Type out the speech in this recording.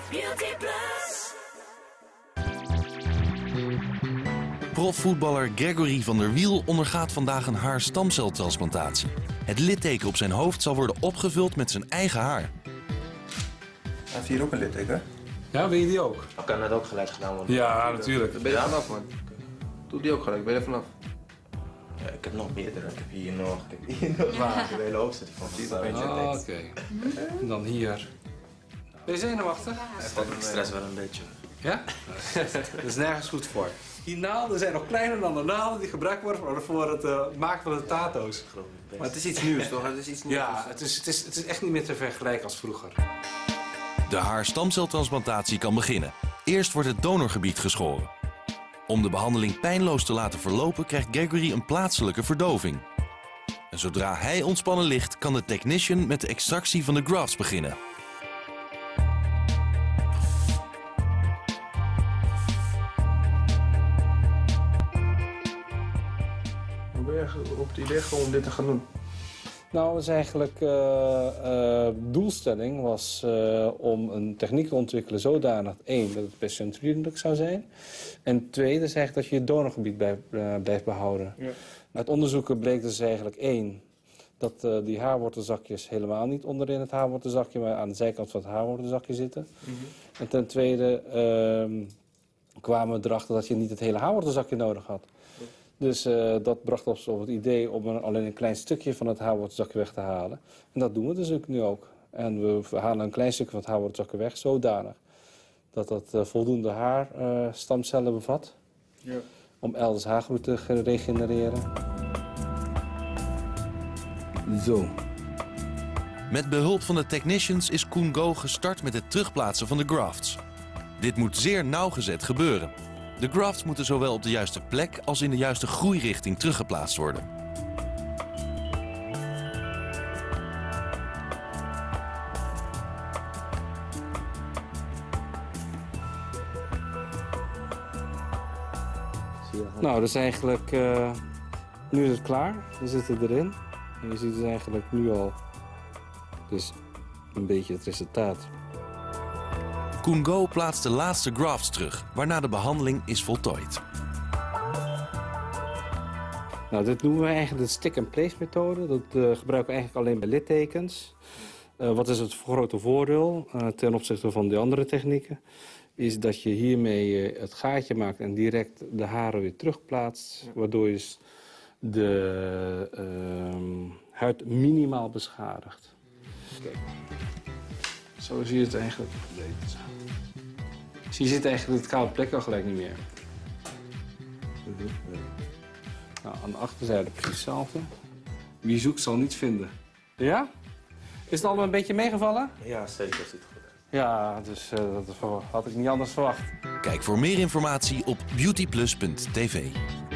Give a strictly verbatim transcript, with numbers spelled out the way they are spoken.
Beauty Plus. Profvoetballer Gregory van der Wiel ondergaat vandaag een haarstamceltransplantatie. Het litteken op zijn hoofd zal worden opgevuld met zijn eigen haar. Hij heeft hier ook een litteken. Ja, wil je die ook? Dan kan dat ook gelijk gedaan worden. Ja, natuurlijk. Ben je er vanaf, man? Doe die ook gelijk, ben je er vanaf? Ja, ik heb nog meerdere. Ik heb hier nog, ik heb hier nog. Maar ik heb de hele hoofd zit van vier. Ah, oké. En dan hier. Ben je zenuwachtig? Ik stress wel een beetje. Ja? Dat is nergens goed voor. Die naalden zijn nog kleiner dan de naalden die gebruikt worden voor het uh, maken van de tato's. Maar het is iets nieuws, toch? Het is iets nieuws. Ja, het is, het, is, het is echt niet meer te vergelijken als vroeger. De haarstamceltransplantatie kan beginnen. Eerst wordt het donorgebied geschoren. Om de behandeling pijnloos te laten verlopen krijgt Gregory een plaatselijke verdoving. En zodra hij ontspannen ligt, kan de technician met de extractie van de grafts beginnen. Hoe ben je op het idee gekomen om dit te gaan doen? Nou, dus eigenlijk uh, uh, doelstelling was uh, om een techniek te ontwikkelen zodanig, één, dat het patiëntvriendelijk zou zijn. En twee, dus eigenlijk dat je je donorgebied bij, uh, blijft behouden. Ja. Uit onderzoeken bleek dus eigenlijk één, dat uh, die haarwortelzakjes helemaal niet onderin het haarwortelzakje, maar aan de zijkant van het haarwortelzakje zitten. Mm-hmm. En ten tweede uh, kwamen we erachter dat je niet het hele haarwortelzakje nodig had. Ja. Dus uh, dat bracht ons op het idee om een, alleen een klein stukje van het haarwortelzakje weg te halen. En dat doen we dus ook nu ook. En we halen een klein stukje van het haarwortelzakje weg, zodanig dat dat uh, voldoende haarstamcellen uh, bevat. Ja. Om elders haargroei te regenereren. Zo. Met behulp van de technicians is Koen Go gestart met het terugplaatsen van de grafts. Dit moet zeer nauwgezet gebeuren. De grafts moeten zowel op de juiste plek als in de juiste groeirichting teruggeplaatst worden. Nou, dus eigenlijk, uh, nu is het klaar. We zitten erin. En je ziet dus eigenlijk nu al dus een beetje het resultaat. Koen Go plaatst de laatste grafts terug, waarna de behandeling is voltooid. Nou, dit noemen we eigenlijk de stick-and-place methode. Dat uh, gebruiken we eigenlijk alleen bij littekens. Uh, wat is het grote voordeel uh, ten opzichte van de andere technieken? Is dat je hiermee uh, het gaatje maakt en direct de haren weer terugplaatst. Ja. Waardoor je de uh, huid minimaal beschadigt. Kijk. Zo zie je het eigenlijk. Dus je ziet eigenlijk het koude plek al gelijk niet meer. Nou, aan de achterzijde precies hetzelfde. Wie zoekt zal niets vinden. Ja? Is het allemaal een beetje meegevallen? Ja, zeker. Ziet het goed uit. Ja, dus uh, dat had ik niet anders verwacht. Kijk voor meer informatie op beautyplus punt tv.